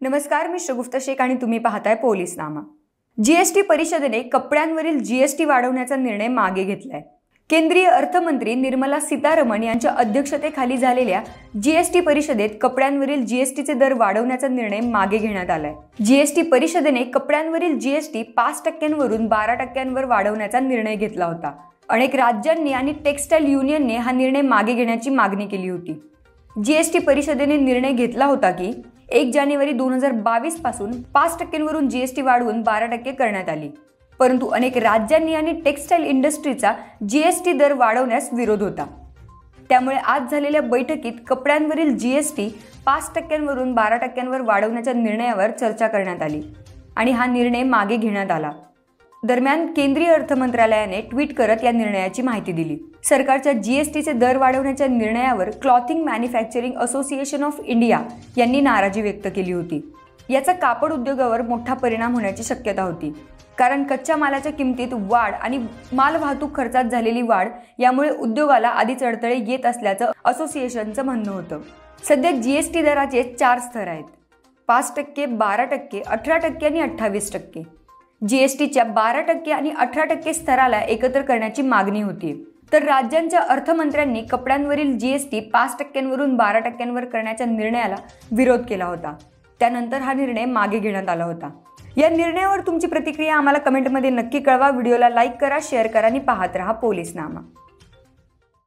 नमस्कार, मी शगुफ्ता शेख आणि तुम्ही पाहताय पोलीसनामा। जीएसटी परिषदेने कपड्यांवरील जीएसटी वाढवण्याचा निर्णय मागे घेतलाय। केंद्रीय अर्थमंत्री निर्मला सीतारमण यांच्या अध्यक्षतेखाली झालेल्या जीएसटी परिषदेत कपड्यांवरील जीएसटीचे दर वाढवण्याचा निर्णय मागे घेण्यात आलाय। जीएसटी परिषदेने कपड्यांवरील जीएसटी 5% वरून 12% वाढवण्याचा निर्णय घेतला होता। अनेक राज्यांनी आणि टेक्सटाईल युनियनने हा निर्णय मागे घेण्याची मागणी केली होती। जीएसटी परिषदेने निर्णय घेतला होता की 1 जानेवारी 2022 पासून 5% वरून जीएसटी वाढवून 12% करण्यात आली, परंतु अनेक राज्यांनी आणि टेक्सटाईल इंडस्ट्रीचा जीएसटी दर वाढवण्यास विरोध होता। त्यामुळे आज झालेल्या बैठकीत कपड्यांवरील जीएसटी 5% वरून 12% वाढवण्याच्या निर्णयावर चर्चा करण्यात आली आणि हा निर्णय मागे घेण्यात आला। दरम्यान केंद्रीय अर्थ मंत्रालयाने ट्विट करत या निर्णयाची माहिती दिली। सरकारच्या जीएसटीचे दर वाढवण्याच्या निर्णयावर clothing manufacturing association of India यांनी नाराजी व्यक्त केली होती। याचा कापड उद्योगावर मोठा परिणाम होण्याची शक्यता होती, कारण कच्च्या मालाच्या किमतीत वाढ आणि माल वाहतूक खर्चात झालेली वाढ यामुळे उद्योगाला आधीच अडथळे येत असल्याचं असोसिएशनचं म्हणणं होतं। सध्या जीएसटी दराचे 4 स्तर आहेत: 5%, 12%, 18% आणि 28%। जीएसटीच्या 12% आणि 18% स्तराला एकत्र करण्याची मागणी होती, तर राज्यांच्या अर्थमंत्र्यांनी कपड्यांवरील जीएसटी 5% वरून 12% करण्याच्या निर्णयाला विरोध केला होता। त्यानंतर हा निर्णय मागे घेण्यात आला होता। या निर्णयावर तुमची प्रतिक्रिया आम्हाला कमेंटमध्ये नक्की कळवा। व्हिडिओला लाईक करा, शेअर करा आणि पाहत रहा पोलीसनामा।